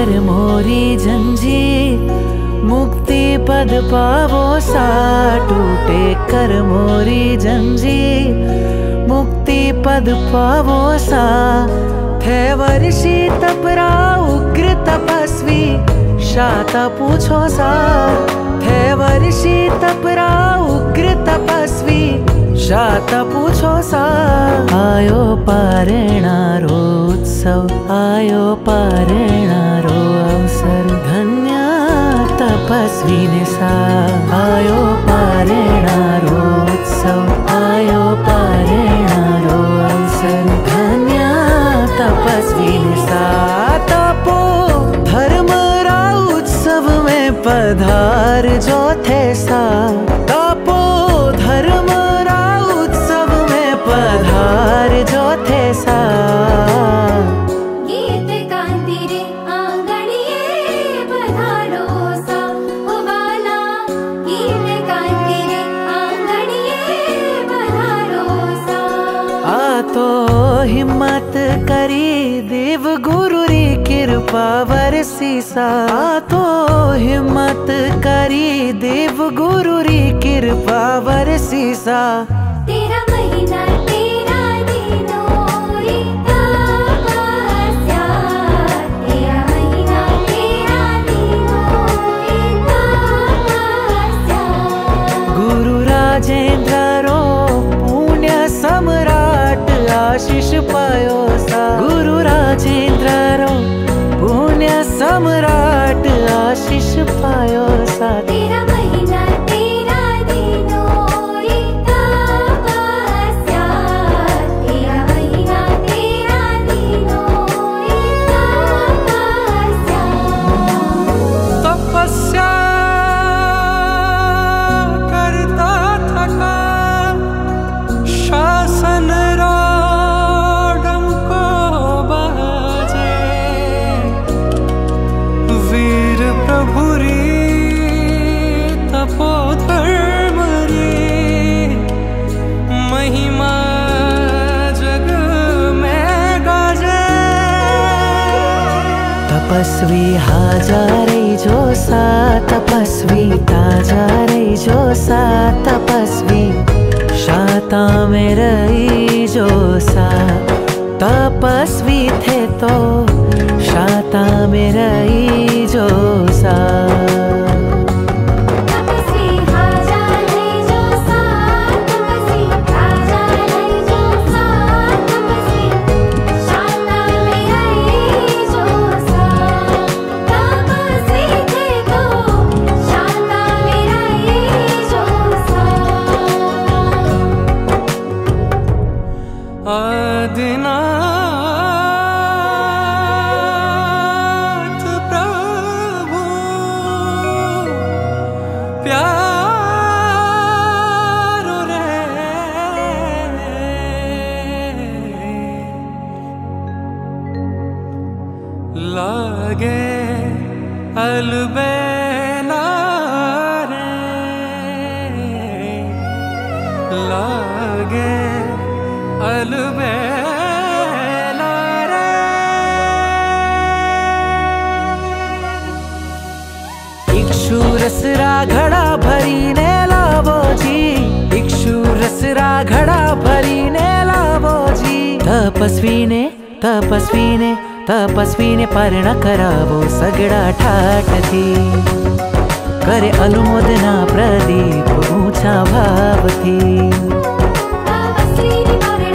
कर मोरी जंजीर, मुक्ति पद पावो सा। टूटे कर मोरी जंजीर, मुक्ति पद पावो सा। थे वर्षी तपरा उग्र तपस्वी, शाता पूछो सा। थे वर्षी तपरा उग्र तपस्वी, शाता पूछो सा। आयो पारेणारो उत्सव, आयो पारेणारो अवसर। धन्य तपस्वी ने सा, आयो पारेणारो उत्सव, आयो पारेणारो अवसर। धन्य तपस्वी ने सा। तपो धर्म रा उत्सव में पधार जो थे सा। तपो धर्म रा उत्सव में पधार जो थे सा। गीत गाती रे आंगणिये पधारो सा। ओ वाला गीत गाती रे आंगणिये पधारो सा। आ तो हिम्मत करी देव गुरु री कृपा बरसी सा। आ तो हिम्मत करी देव गुरु री कृपा बरसी सा। तेरा महीना तेरा दिनों री तपस्या। तेरा महीना तेरा दिनों री तपस्या। गुरु राजेंद्र रो पुण्य सम्राट आशीष पायो सा। गुरु राजेंद्र रो पुण्य सम्राट आशीष पायो सा। तेरा महीना तेरा दिनों री तपस्या। तेरा महीना तेरा दिनों री तपस्या। तपस्या करता थका, शासन राडम को बाजे। वीर प्रभु री तपो धर्म री, महिमा जग में गाजे। तपस्वी हाजारे जो सा, तपस्वी ताजारे जो सा। तपस्वी शाता में रही जो सा। तपस्वी थे तो शाता में रही जो सा। तपस्वी हाजारे जो सा। तपस्वी ताजारे जो सा। तपस्वी शाता में रही जो सा। तपस्वी थे तो शाता में रही जो सा। आदिनाथ प्रभु प्यारो रे, लागे अलबेला रे। लागे अलबेला रे। इक्षु रसरा घड़ा भरीने लावो जी। इक्षु रसरा घड़ा भरीने लावो जी। तपस्वी ने तपस्वी ने तपस्वी ने पर्ण करावो सगड़ा ठाट थी। करे अनुमोदना प्रदीप ऊंचा भाव थी। तपस्वी ने पर्ण